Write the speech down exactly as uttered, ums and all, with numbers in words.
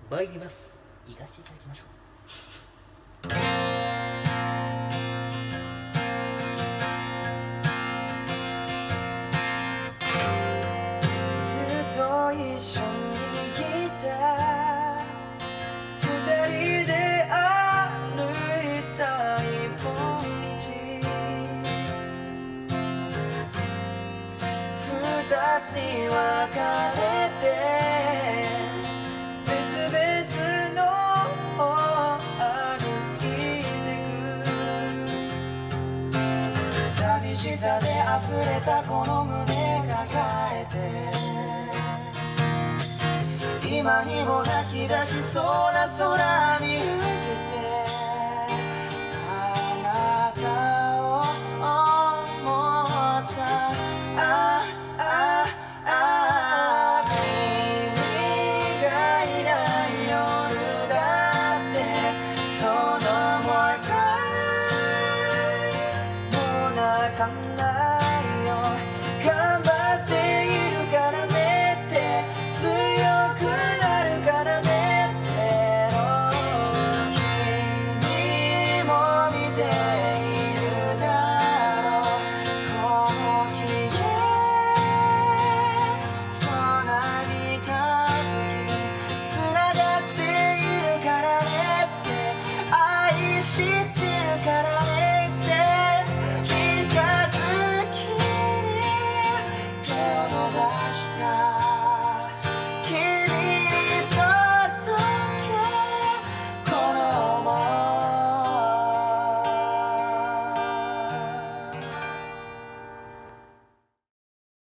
参ります。行かせていただきましょう。 一緒にいた二人で歩いた一本道、二つに分かれて別々の方を歩いてく、寂しさで溢れたこの胸抱えて今にも泣き出しそうな空に向けてあなたを思った。あああ君がいない夜だってその more cry もう泣かないよ、頑張っているからねって強くなるからねっての君も見ているだろう、この日へ空に風つながっているからねって愛してるからねって三日月に手を伸ばした。